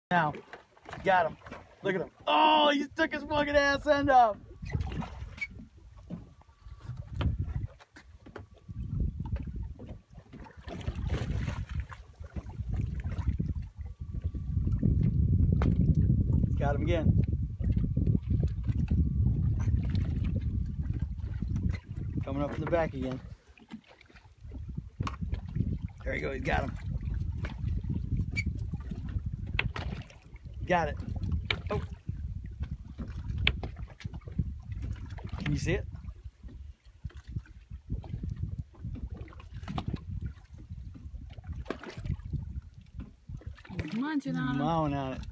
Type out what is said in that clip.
Now, got him. Look at him. Oh, he took his fucking ass end up. Got him again. Coming up from the back again. There he goes. He's got him. Got it. Oh. Can you see it? Munching on him. Mowing on it.